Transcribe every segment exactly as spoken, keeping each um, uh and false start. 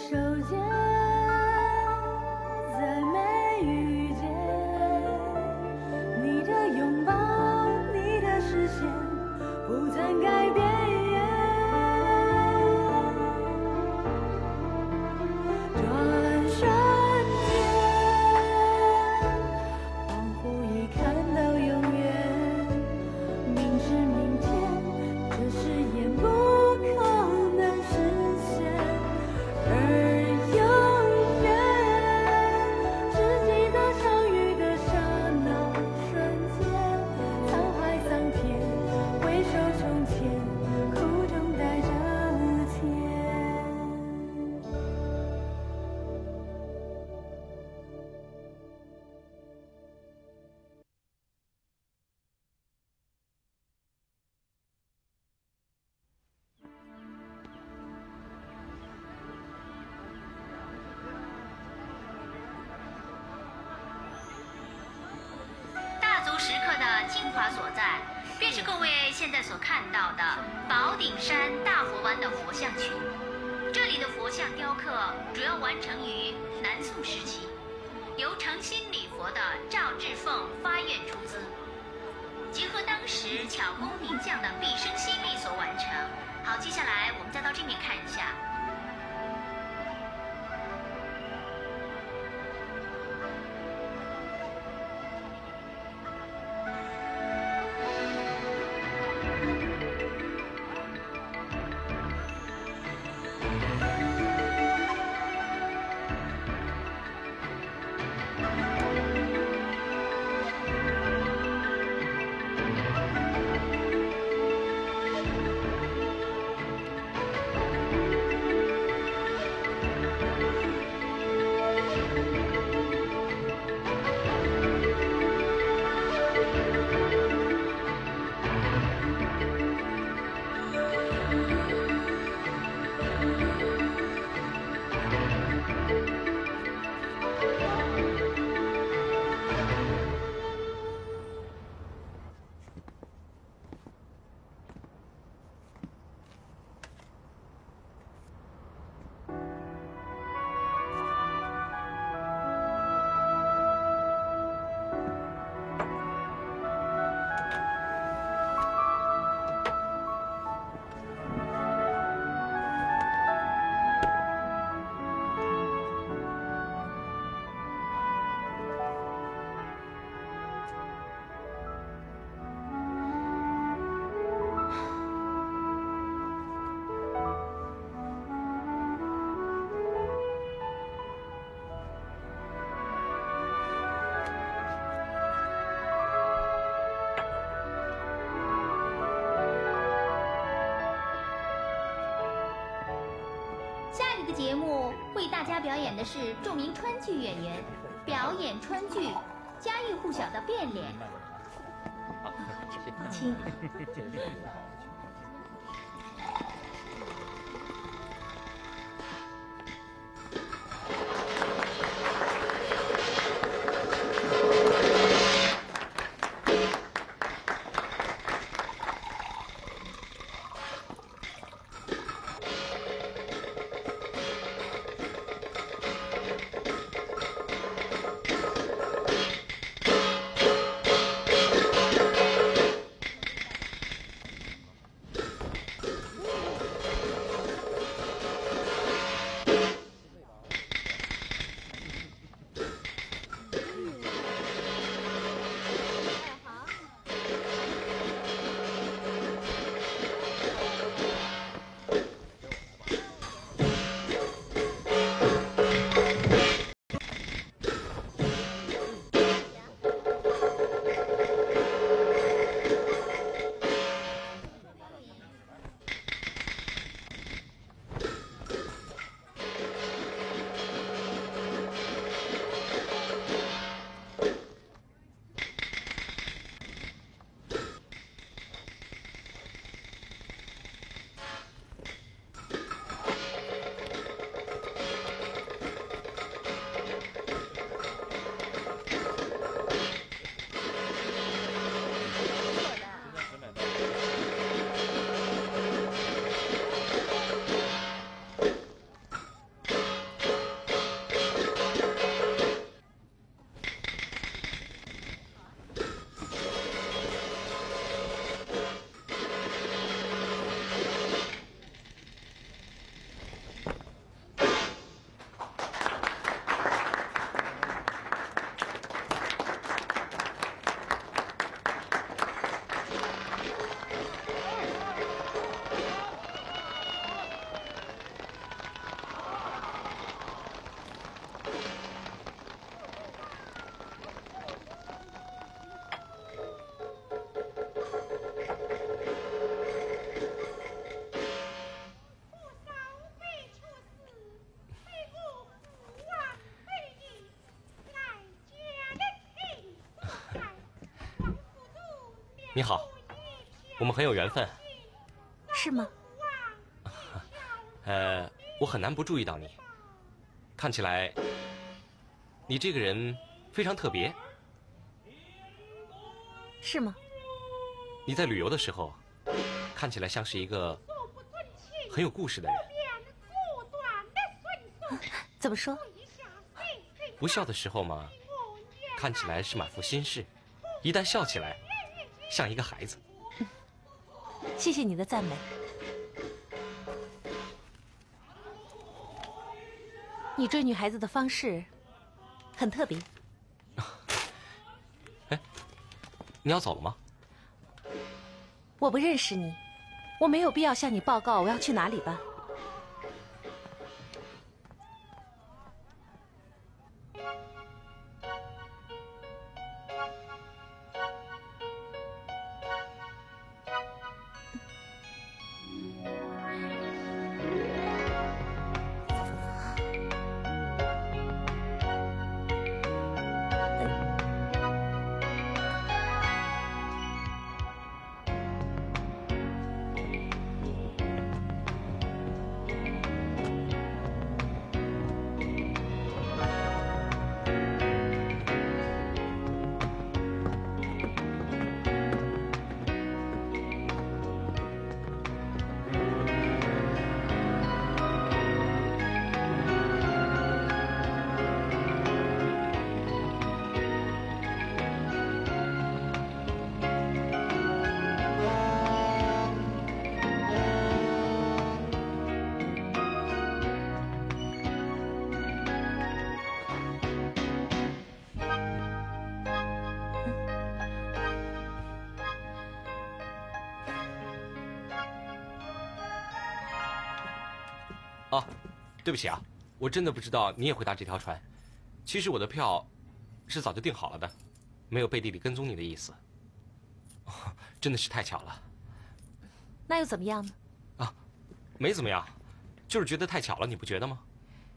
现在所看到的宝顶山大佛湾的佛像群，这里的佛像雕刻主要完成于南宋时期，由诚心礼佛的赵志凤发愿出资，结合当时巧工名匠的毕生心力所完成。好，接下来我们再到这面看一下。节目为大家表演的是著名川剧演员表演川剧家喻户晓的变脸，请。 你好，我们很有缘分。 是吗？ 呃，我很难不注意到你。看起来，你这个人非常特别。 是吗？ 你在旅游的时候，看起来像是一个很有故事的人。 怎么说？ 不笑的时候嘛，看起来是满腹心事；一旦笑起来，像一个孩子。 谢谢你的赞美。你追女孩子的方式很特别。 哎，你要走了吗？ 我不认识你，我没有必要向你报告我要去哪里吧。 啊，对不起啊，我真的不知道你也会搭这条船。其实我的票是早就订好了的，没有背地里跟踪你的意思。哦，真的是太巧了。 那又怎么样呢？ 啊，没怎么样，就是觉得太巧了，你不觉得吗？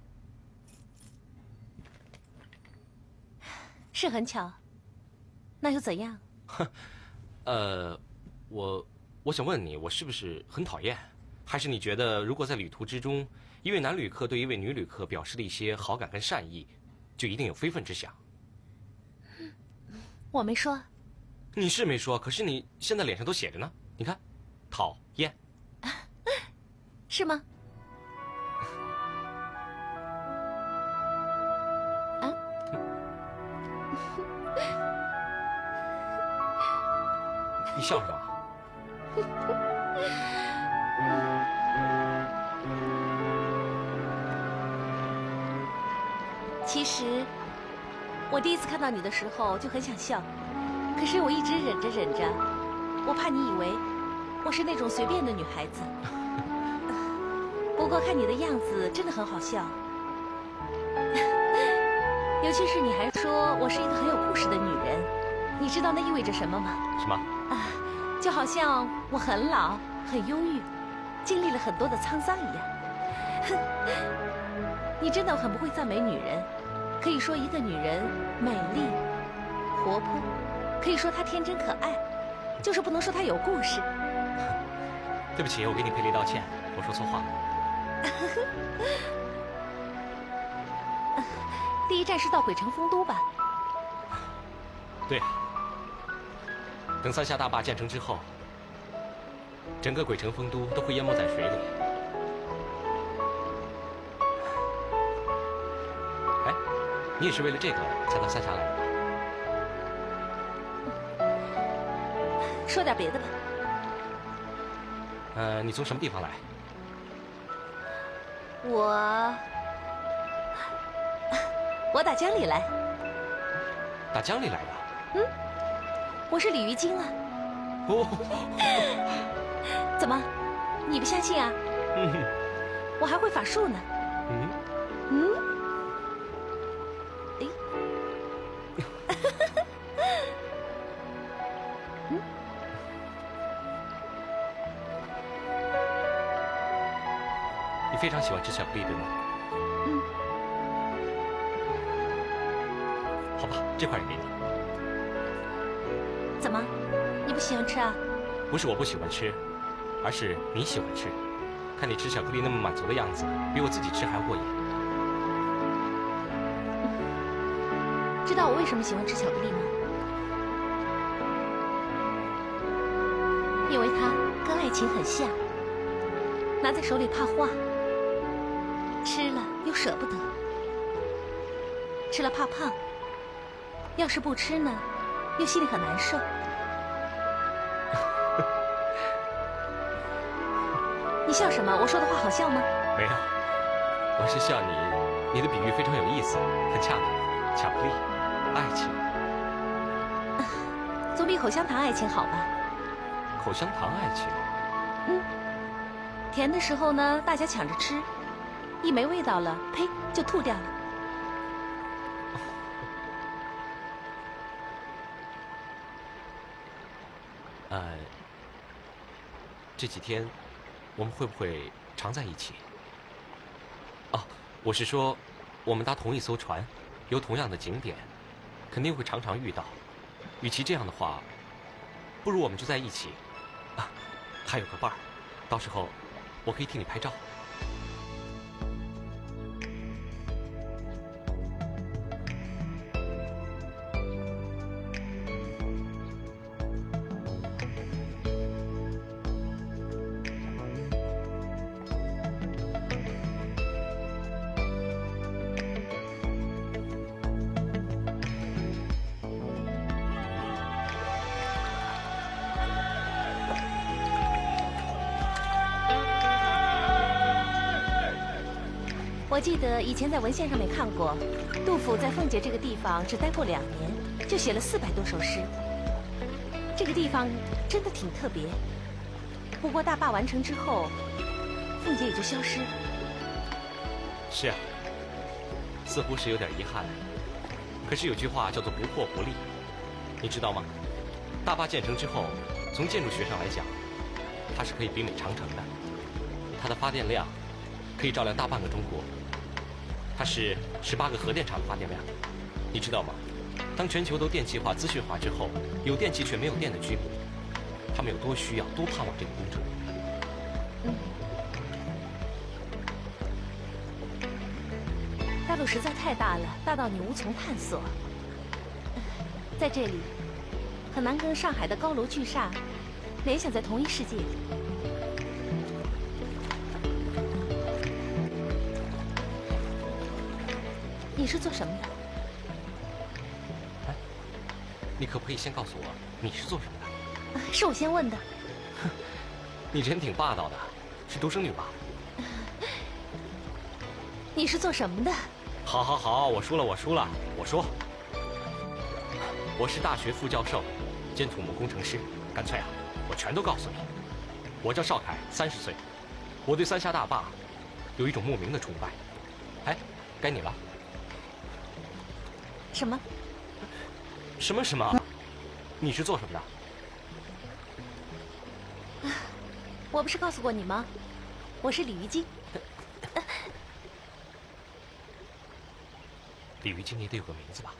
是很巧。那又怎样？ 呃，我我想问你，我是不是很讨厌？还是你觉得，如果在旅途之中，一位男旅客对一位女旅客表示了一些好感跟善意，就一定有非分之想？ 我没说。 你是没说，可是你现在脸上都写着呢。你看，讨厌。 是吗？啊？ 你笑什么？ 其实，我第一次看到你的时候就很想笑，可是我一直忍着忍着，我怕你以为我是那种随便的女孩子。不过看你的样子真的很好笑，尤其是你还说我是一个很有故事的女人，你知道那意味着什么吗？ 什么？ 啊，就好像我很老、很忧郁，经历了很多的沧桑一样。你真的很不会赞美女人。可以说一个女人美丽、活泼，可以说她天真可爱，就是不能说她有故事。 对不起，我给你赔礼道歉，我说错话了。 第一站是到鬼城丰都吧？ 对啊。等三峡大坝建成之后，整个鬼城丰都都会淹没在水里。哎，你也是为了这个才到三峡来的吧？ 说点别的吧。 呃，你从什么地方来？ 我，我打江里来。 打江里来的？ 嗯，我是鲤鱼精啊。 哦。 怎么，你不相信啊？ 嗯。 我还会法术呢。 嗯。 嗯。哎。嗯。 你非常喜欢吃巧克力，对吗？ 嗯。 好吧，这块也给你。 怎么， 你不喜欢吃啊？ 不是我不喜欢吃，而是你喜欢吃。看你吃巧克力那么满足的样子，比我自己吃还过瘾。 知道我为什么喜欢吃巧克力吗？因为它跟爱情很像，拿在手里怕化，吃了又舍不得，吃了怕胖，要是不吃呢，又心里很难受。你笑什么？我说的话好笑吗？ 没有，我是笑你，你的比喻非常有意思，很恰当。巧克力，爱情， 总比口香糖爱情好吧？ 口香糖爱情， 嗯，甜的时候呢，大家抢着吃，一没味道了，呸，就吐掉了。 呃，这几天我们会不会常在一起？哦，我是说，我们搭同一艘船，游同样的景点，肯定会常常遇到。与其这样的话，不如我们就在一起。啊，还有个伴儿，到时候我可以替你拍照。 我记得以前在文献上面看过，杜甫在奉节这个地方只待过两年，就写了四百多首诗。这个地方真的挺特别。不过大坝完成之后，奉节也就消失。 是啊，似乎是有点遗憾。可是有句话叫做不破不立，你知道吗？大坝建成之后，从建筑学上来讲，它是可以媲美长城的。它的发电量可以照亮大半个中国。它是十八个核电厂的发电量，你知道吗？当全球都电气化、资讯化之后，有电器却没有电的居民，他们有多需要、多盼望这个工程？ 嗯，大陆实在太大了，大到你无从探索。在这里，很难跟上海的高楼巨厦联想在同一世界里。你是做什么的？ 哎，你可不可以先告诉我你是做什么的？ 是我先问的。 你人挺霸道的，是独生女吧？ 你是做什么的？ 好，好，好，我输了，我输了，我说，我是大学副教授，兼土木工程师。干脆啊，我全都告诉你。我叫邵凯，三十岁，我对三峡大坝有一种莫名的崇拜。哎，该你了。 什么？ 什么什么？你是做什么的？ 我不是告诉过你吗？我是鲤鱼精。 鲤鱼精也得有个名字吧？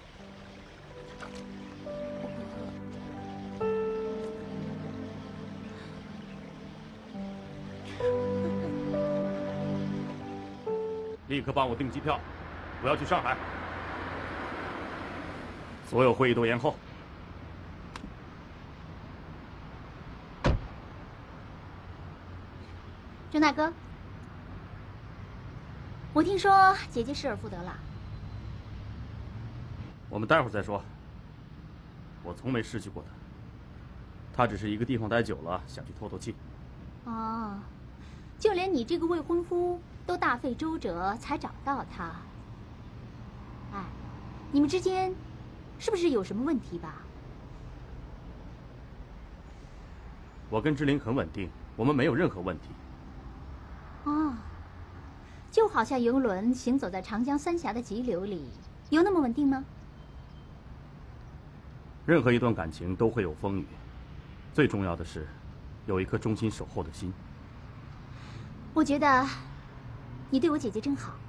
立刻帮我订机票，我要去上海。所有会议都延后。 钟大哥，我听说姐姐失而复得了。 我们待会儿再说。我从没失去过她，她只是一个地方待久了，想去透透气。 哦，就连你这个未婚夫都大费周折才找到她。哎，你们之间是不是有什么问题吧？ 我跟志玲很稳定，我们没有任何问题。 哦，就好像游轮行走在长江三峡的急流里，有那么稳定吗？ 任何一段感情都会有风雨，最重要的是有一颗忠心守候的心。 我觉得你对我姐姐真好。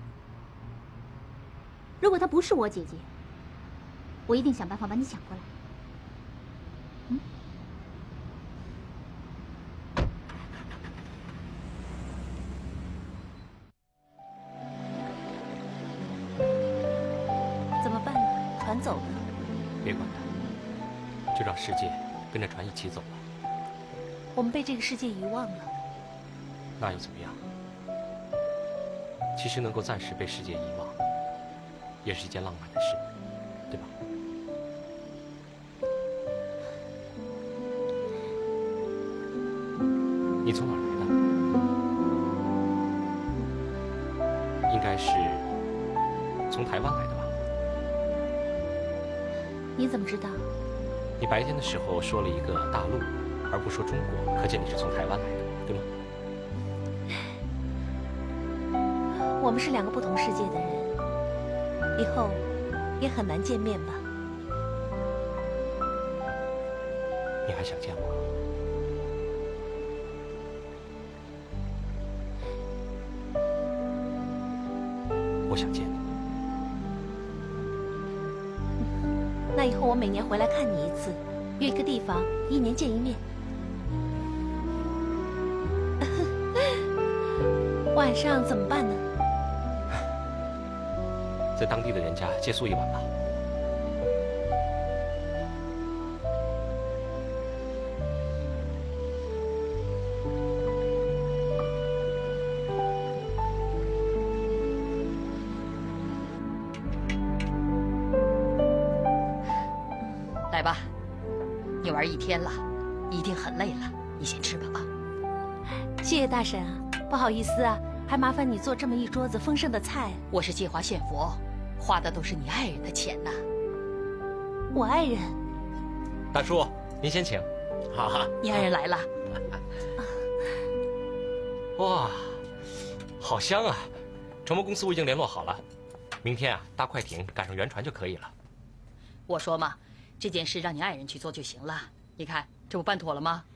如果她不是我姐姐，我一定想办法把你抢过来。嗯， 船走了。 别管它，就让世界跟着船一起走了。 我们被这个世界遗忘了。 那又怎么样？其实能够暂时被世界遗忘，也是一件浪漫的事，对吧？你从哪儿来的？应该是从台湾来的吧？ 你怎么知道？ 你白天的时候说了一个大陆，而不说中国，可见你是从台湾来的，对吗？ 我们是两个不同世界的人，以后也很难见面吧？ 你还想见我？我想见你。 那以后我每年回来看你一次，约一个地方，一年见一面。晚上怎么办呢？ 在当地的人家借宿一晚吧。 来吧，你玩一天了，一定很累了，你先吃吧啊。 谢谢大婶啊，不好意思啊，还麻烦你做这么一桌子丰盛的菜。 我是借花献佛，花的都是你爱人的钱呐。 我爱人？ 大叔，您先请。 好哈， 你爱人来了。 哇，好香啊！船舶公司我已经联络好了，明天啊搭快艇赶上原船就可以了。 我说嘛，这件事让你爱人去做就行了。你看，这不办妥了吗？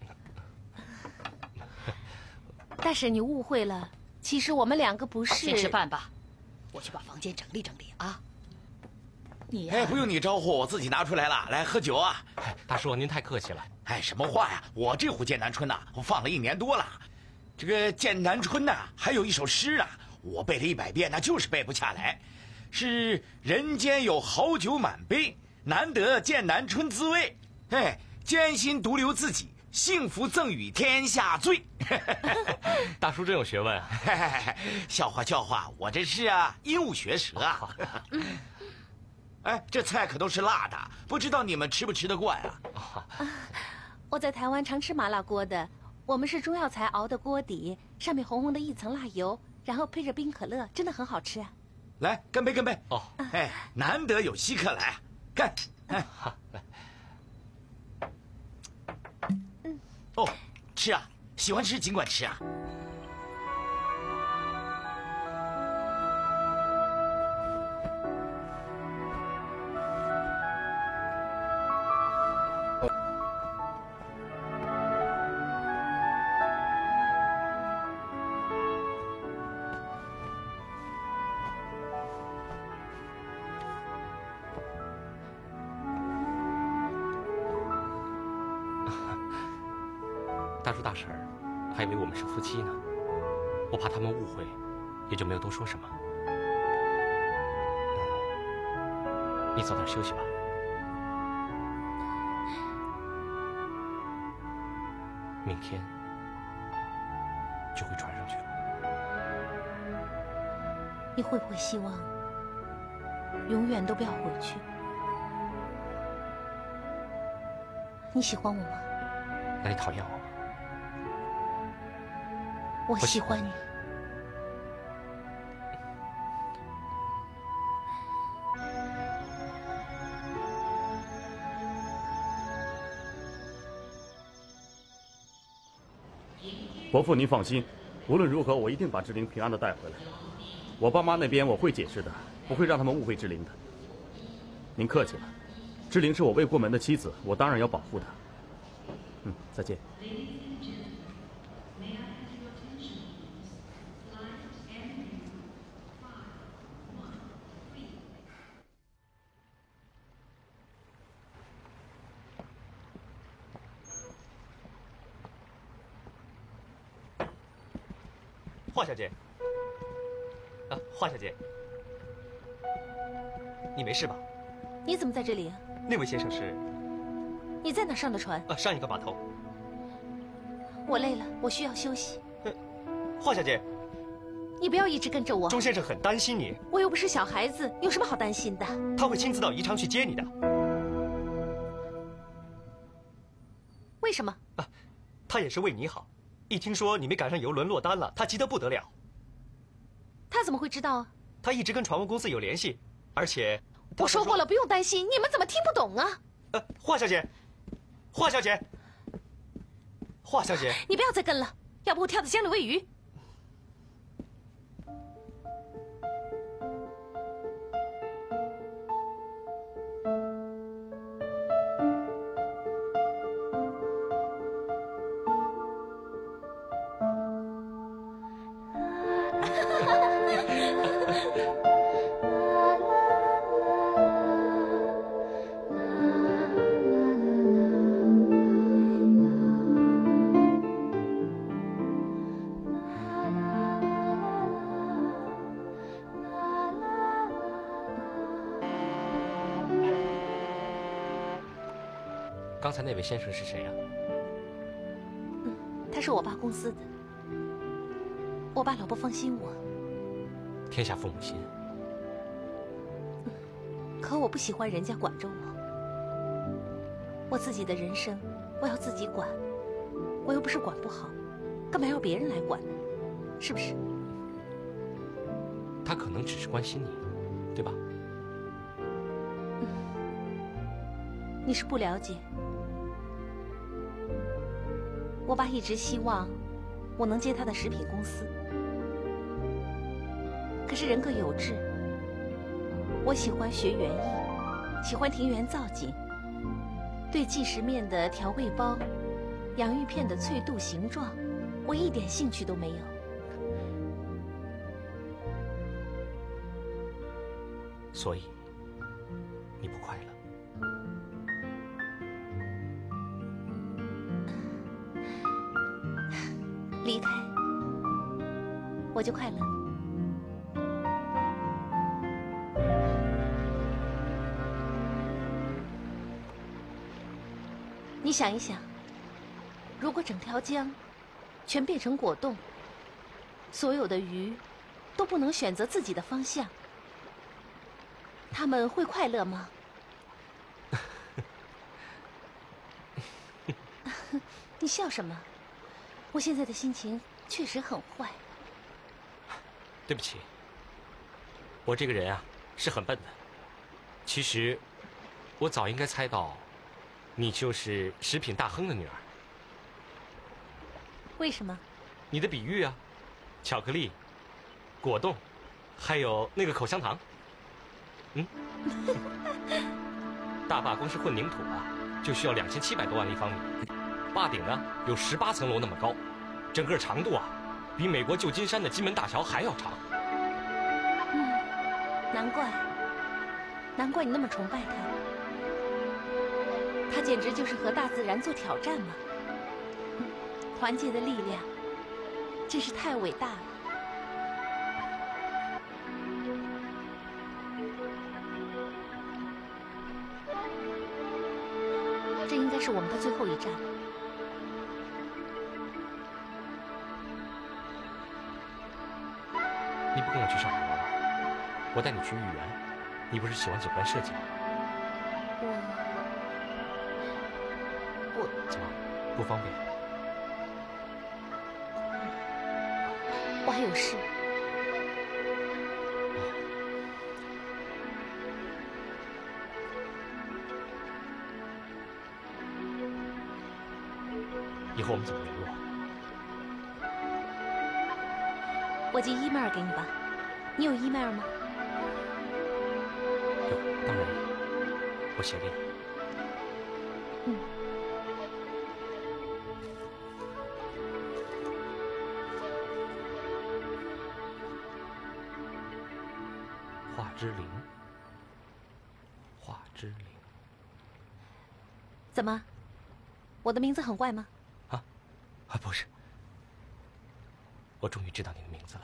大婶，你误会了，其实我们两个不是。 先吃饭吧，我去把房间整理整理啊。你呀、 哎，不用你招呼，我自己拿出来了。来喝酒啊！ 大叔，您太客气了。 哎，什么话呀？我这壶剑南春呐，我放了一年多了。这个剑南春呐，还有一首诗啊，我背了一百遍，那就是背不下来。是人间有好酒满杯，难得剑南春滋味。哎，艰辛独留自己，幸福赠与天下醉。 大叔真有学问啊！ 笑话笑话，我这是啊，鹦鹉学舌啊。哎，这菜可都是辣的，不知道你们吃不吃得惯啊？ 我在台湾常吃麻辣锅的，我们是中药材熬的锅底，上面红红的一层辣油，然后配着冰可乐，真的很好吃啊！ 来，干杯，干杯！ 哦， 哎，难得有稀客来，干！哎， 好，来。 嗯， 哦，吃啊，喜欢吃尽管吃啊。 大叔大婶儿还以为我们是夫妻呢，我怕他们误会，也就没有多说什么。你早点休息吧。明天就会传上去了。 你会不会希望永远都不要回去？你喜欢我吗？ 那你讨厌我吗？ 我喜欢你。 伯父，您放心，无论如何，我一定把志玲平安的带回来。我爸妈那边我会解释的，不会让他们误会志玲的。您客气了，志玲是我未过门的妻子，我当然要保护她。嗯，再见。 华小姐，啊，华小姐，你没事吧？ 你怎么在这里啊？ 那位先生是？ 你在哪上的船？ 啊，上一个码头。 我累了，我需要休息。 华小姐， 你不要一直跟着我。 钟先生很担心你。 我又不是小孩子，有什么好担心的？ 他会亲自到宜昌去接你的。 为什么？ 啊，他也是为你好。一听说你没赶上游轮落单了，他急得不得了。 他怎么会知道啊？ 他一直跟船务公司有联系，而且我说过了，不用担心。你们怎么听不懂啊？ 呃，华小姐，华小姐，华小姐， 你不要再跟了，要不我跳到江里喂鱼。 刚才那位先生是谁呀？ 嗯，他是我爸公司的。我爸老不放心我。 天下父母心。 嗯，可我不喜欢人家管着我。我自己的人生，我要自己管。我又不是管不好，干嘛要别人来管呢？是不是？ 他可能只是关心你，对吧？ 嗯，你是不了解。我爸一直希望我能接他的食品公司，可是人各有志。我喜欢学园艺，喜欢庭园造景，对即食面的调味包、洋芋片的脆度形状，我一点兴趣都没有。 所以你不快乐。 离开，我就快乐。你想一想，如果整条江全变成果冻，所有的鱼都不能选择自己的方向，他们会快乐吗？你笑什么？我现在的心情确实很坏。 对不起，我这个人啊是很笨的。其实，我早应该猜到，你就是食品大亨的女儿。 为什么？ 你的比喻啊，巧克力、果冻，还有那个口香糖。嗯，大坝光是混凝土啊，就需要两千七百多万立方米。坝顶呢有十八层楼那么高，整个长度啊，比美国旧金山的金门大桥还要长。 嗯，难怪，难怪你那么崇拜他。他简直就是和大自然做挑战嘛。嗯，团结的力量真是太伟大了。这应该是我们的最后一站。 你不跟我去上海玩玩？我带你去豫园。你不是喜欢景观设计吗？ 我我怎么不方便？ 我还有事。 以后我们怎么联络？ 我寄 email 给你吧。你有 email 吗？ 有，当然有。我写给你。 嗯。 华之琳。华之琳。 怎么？我的名字很怪吗？ 啊，啊不是。我终于知道你的名字了。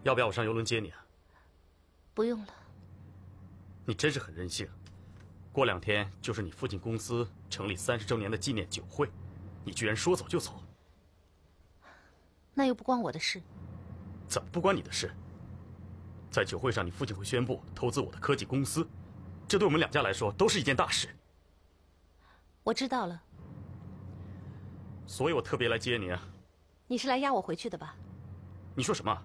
要不要我上游轮接你啊？ 不用了。 你真是很任性。过两天就是你父亲公司成立三十周年的纪念酒会，你居然说走就走。 那又不关我的事。 怎么不关你的事？在酒会上，你父亲会宣布投资我的科技公司，这对我们两家来说都是一件大事。 我知道了。 所以我特别来接你啊。 你是来押我回去的吧？ 你说什么？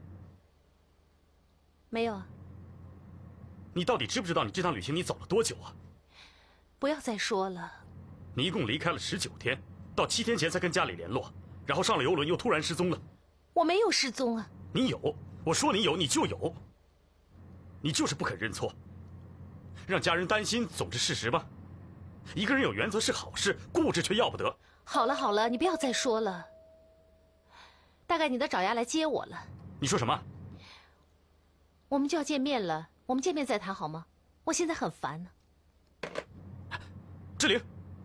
没有啊。 你到底知不知道你这趟旅行你走了多久啊？ 不要再说了。 你一共离开了十九天，到七天前才跟家里联络，然后上了游轮又突然失踪了。 我没有失踪啊。 你有，我说你有你就有。你就是不肯认错，让家人担心总是事实吧。一个人有原则是好事，固执却要不得。 好了好了，你不要再说了。大概你的爪牙来接我了。 你说什么？ 我们就要见面了，我们见面再谈好吗？我现在很烦呢。 志玲，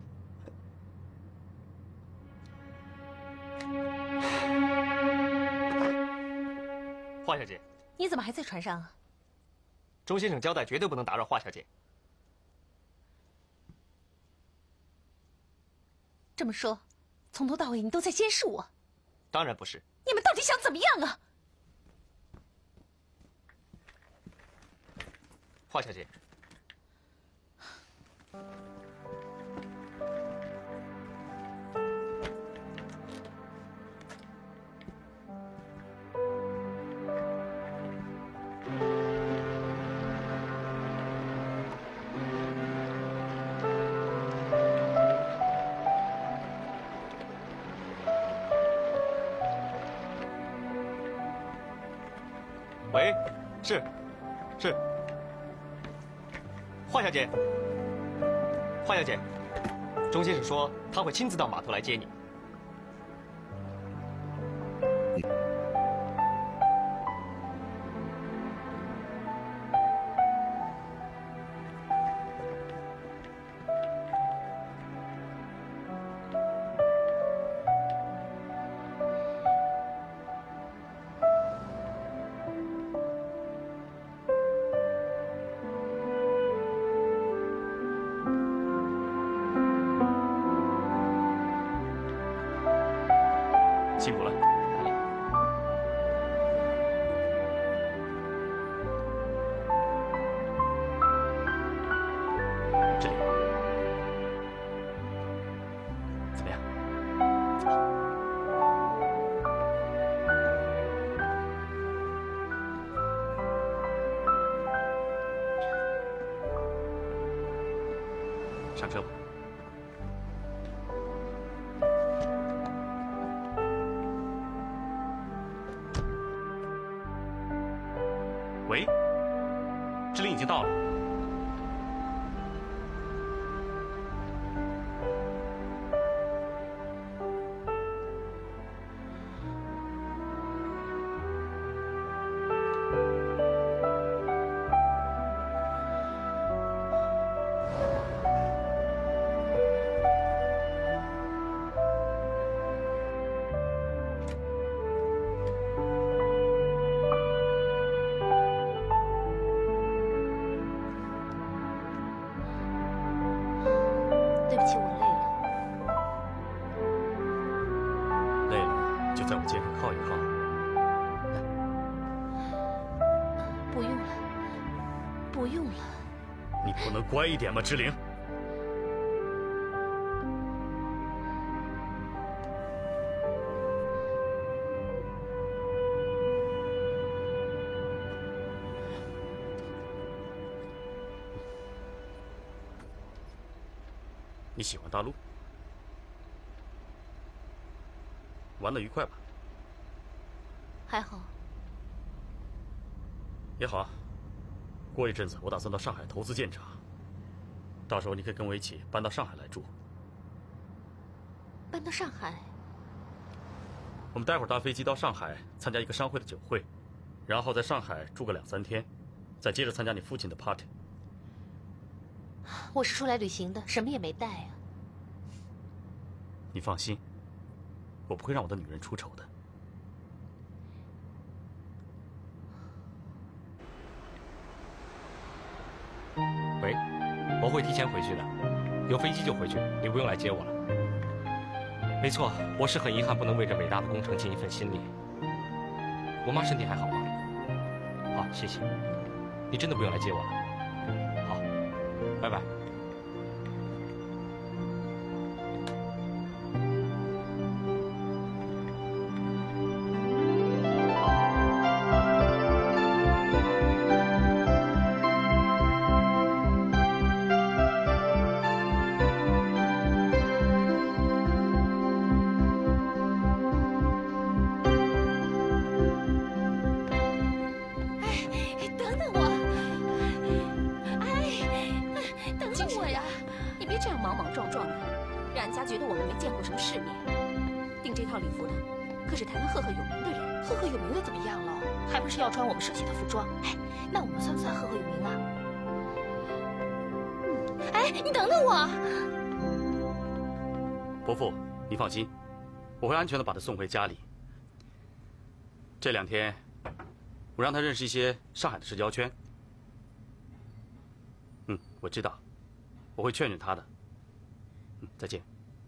华小姐， 你怎么还在船上啊？ 钟先生交代绝对不能打扰华小姐。 这么说，从头到尾你都在监视我？ 当然不是。 你们到底想怎么样啊？ 华小姐，喂，是，是。华小姐，华小姐，钟先生说他会亲自到码头来接你。 辛苦了。志玲，怎么样？上车吧。喂，志玲已经到了。 对不起，我累了。 累了就在我肩上靠一靠。 不用了，不用了。 你不能乖一点吗，志玲？你喜欢大陆？玩得愉快吧？ 还好。 也好啊。过一阵子我打算到上海投资建厂，到时候你可以跟我一起搬到上海来住。 搬到上海？ 我们待会儿搭飞机到上海参加一个商会的酒会，然后在上海住个两三天，再接着参加你父亲的 party。 我是出来旅行的，什么也没带啊。 你放心，我不会让我的女人出丑的。 会提前回去的，有飞机就回去，你不用来接我了。没错，我是很遗憾不能为这伟大的工程尽一份心力。我妈身体还好吗？好，谢谢。你真的不用来接我了。好，拜拜。 设计的服装，哎，那我们算不算赫赫有名啊？嗯，哎，你等等我。 伯父，你放心，我会安全的把他送回家里。这两天，我让他认识一些上海的社交圈。嗯，我知道，我会劝劝他的。嗯，再见。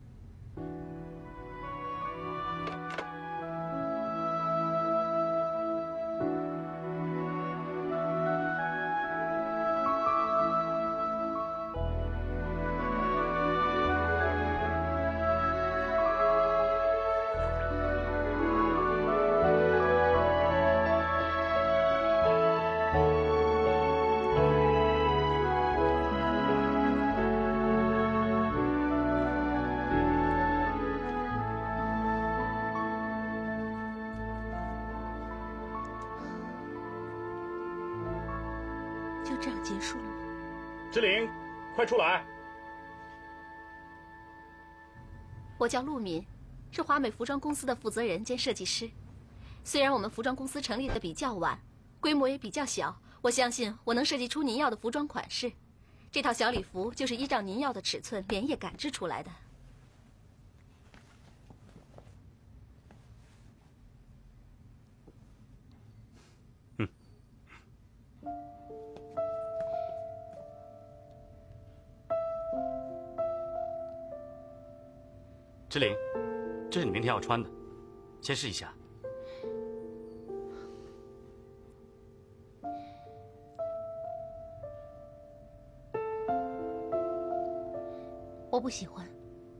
就这样结束了吗？ 志玲，快出来！ 我叫陆敏，是华美服装公司的负责人兼设计师。虽然我们服装公司成立的比较晚，规模也比较小，我相信我能设计出您要的服装款式。这套小礼服就是依照您要的尺寸连夜赶制出来的。 嗯。志玲，这是你明天要穿的，先试一下。 我不喜欢。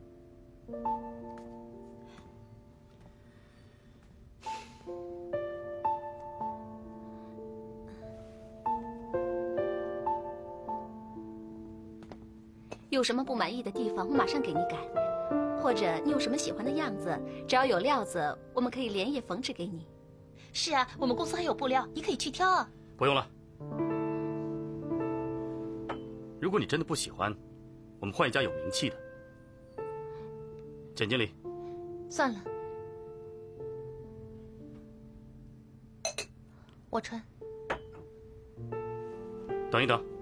有什么不满意的地方，我马上给你改。或者你有什么喜欢的样子，只要有料子，我们可以连夜缝制给你。 是啊，我们公司还有布料，你可以去挑啊。 不用了。如果你真的不喜欢，我们换一家有名气的。简经理。 算了，我穿。 等一等。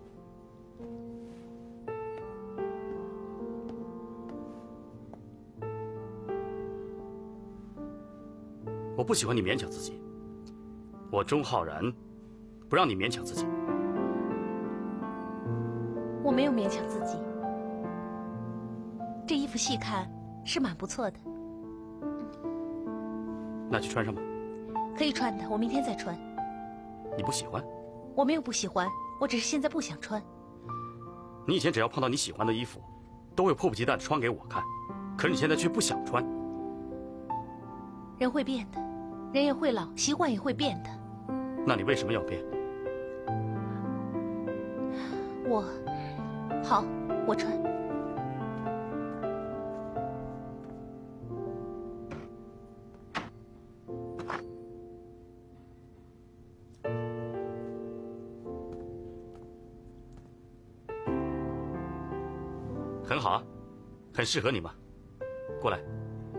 我不喜欢你勉强自己，我钟浩然不让你勉强自己。 我没有勉强自己，这衣服细看是蛮不错的。 那就穿上吧。 可以穿的，我明天再穿。 你不喜欢？ 我没有不喜欢，我只是现在不想穿。 你以前只要碰到你喜欢的衣服，都会迫不及待地穿给我看，可是你现在却不想穿。 人会变的，人也会老，习惯也会变的。 那你为什么要变？ 我，好，我穿。 很好啊，很适合你嘛。过来。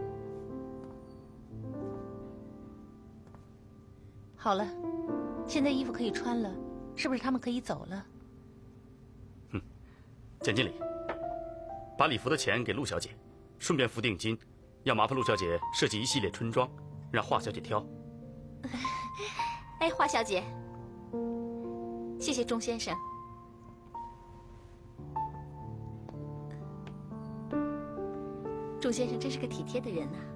好了，现在衣服可以穿了，是不是他们可以走了？ 嗯，简经理，把礼服的钱给陆小姐，顺便付定金，要麻烦陆小姐设计一系列春装，让华小姐挑。 哎，华小姐，谢谢钟先生。 钟先生真是个体贴的人呐、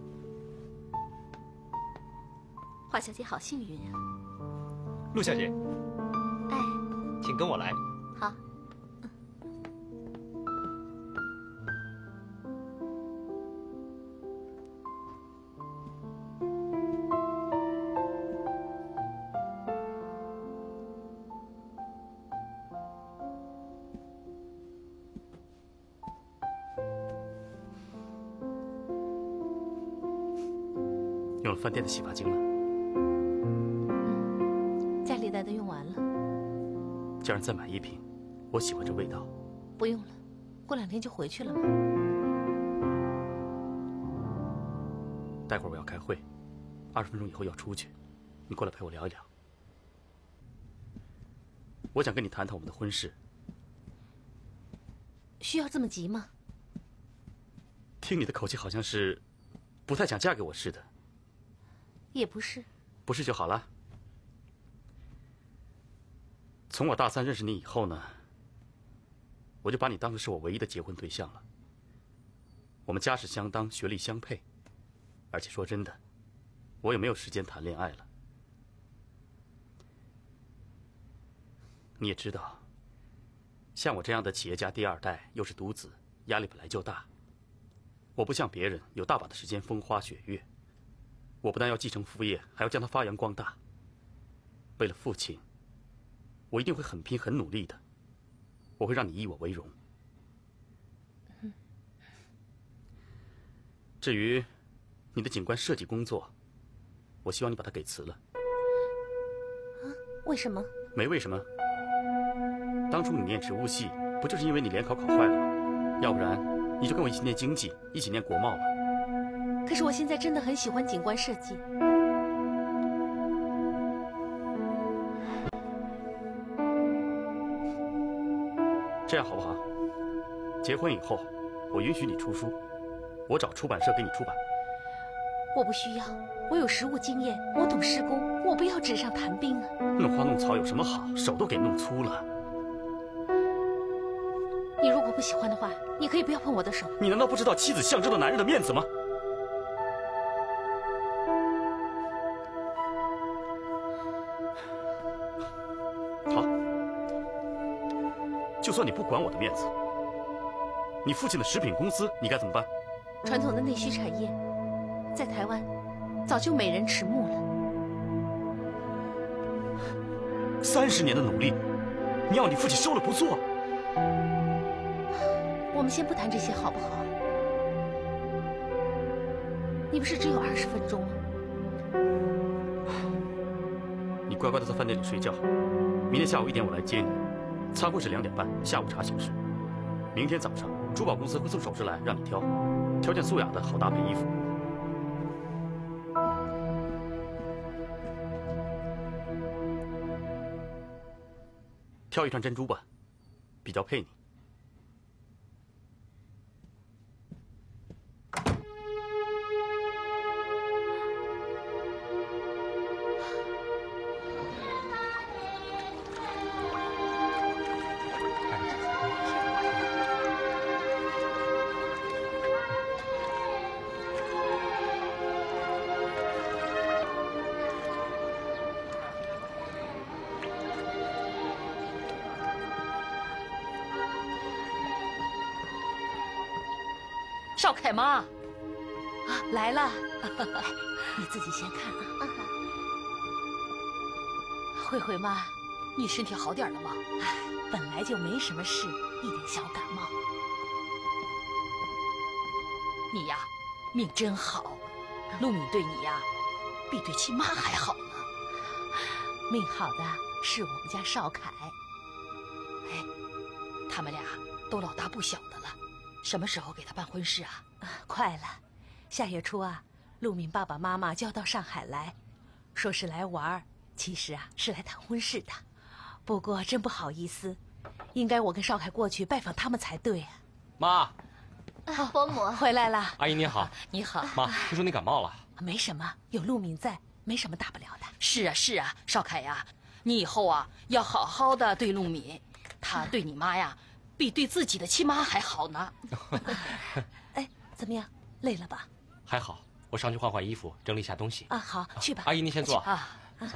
华小姐好幸运啊！ 陆小姐， 哎， 请跟我来。 好。 用了饭店的洗发精了。 家里的都用完了。 叫人再买一瓶，我喜欢这味道。 不用了，过两天就回去了嘛。 待会儿我要开会，二十分钟以后要出去，你过来陪我聊一聊。我想跟你谈谈我们的婚事。 需要这么急吗？ 听你的口气，好像是不太想嫁给我似的。 也不是。 不是就好了。从我大三认识你以后呢，我就把你当成是我唯一的结婚对象了。我们家世相当，学历相配，而且说真的，我也没有时间谈恋爱了。你也知道，像我这样的企业家第二代，又是独子，压力本来就大。我不像别人有大把的时间风花雪月，我不但要继承父业，还要将它发扬光大。为了父亲，我一定会很拼很努力的，我会让你以我为荣。至于你的景观设计工作，我希望你把它给辞了。 啊？为什么？ 没为什么。当初你念植物系，不就是因为你联考考坏了吗？要不然你就跟我一起念经济，一起念国贸了。 可是我现在真的很喜欢景观设计。 这样好不好？结婚以后，我允许你出书，我找出版社给你出版。 我不需要，我有实务经验，我懂施工，我不要纸上谈兵啊。 弄花弄草有什么好？手都给弄粗了。 你如果不喜欢的话，你可以不要碰我的手。 你难道不知道妻子象征了男人的面子吗？好，就算你不管我的面子，你父亲的食品公司你该怎么办？ 传统的内需产业，在台湾早就美人迟暮了。 三十年的努力，你要你父亲收了不做？ 我们先不谈这些好不好？你不是只有二十分钟吗？ 你乖乖的在饭店里睡觉，明天下午一点我来接你。参会是两点半，下午茶形式。明天早上珠宝公司会送首饰来让你挑，挑件素雅的好搭配衣服。挑一串珍珠吧，比较配你。 少凯妈， 啊，来了，你自己先看啊。慧慧妈， 你身体好点了吗？ 哎，本来就没什么事，一点小感冒。 你呀，命真好，陆敏对你呀，比对亲妈还好呢。 命好的是我们家少凯。 哎，他们俩都老大不小的了。什么时候给他办婚事啊？ 啊，快了，下月初啊，陆敏爸爸妈妈就要到上海来，说是来玩儿，其实啊是来谈婚事的。不过真不好意思，应该我跟少凯过去拜访他们才对啊。 妈， 啊，伯母回来了。 阿姨您好。 你好。 妈，听说你感冒了？ 没什么，有陆敏在，没什么大不了的。 是啊是啊，少凯呀，你以后啊要好好的对陆敏，他对你妈呀。比对自己的亲妈还好呢。 哎， 怎么样？累了吧？ 还好，我上去换换衣服，整理一下东西。 啊，好，去吧。 阿姨，您先坐啊。 走。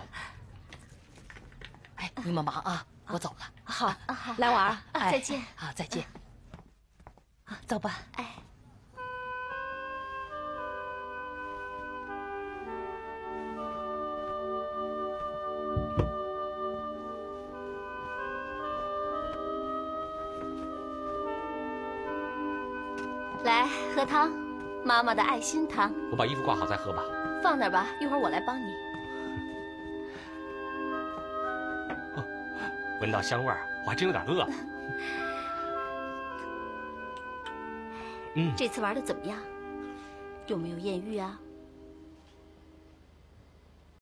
哎，你们忙啊，我走了。 好，来玩儿。 哎， 再见。 好，再见。 啊，走吧。 哎。来，喝汤，妈妈的爱心汤。 我把衣服挂好再喝吧。 放那儿吧，一会儿我来帮你。 哦，闻到香味儿，我还真有点饿了。嗯， 这次玩的怎么样？有没有艳遇啊？